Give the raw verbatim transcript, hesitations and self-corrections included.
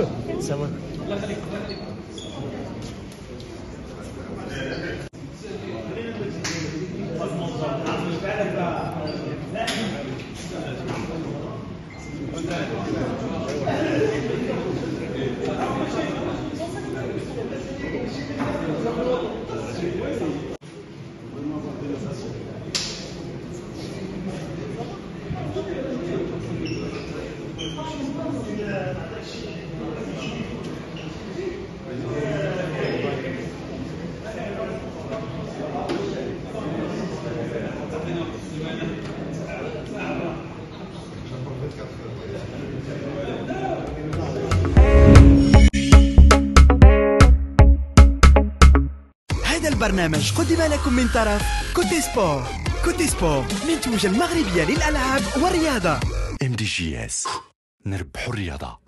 سما هذا البرنامج قدم لكم من طرف كوتي سبور. كوتي سبور منتوجة المغربية للألعاب والرياضة. ام دي جي اس، نربحوا الرياضة.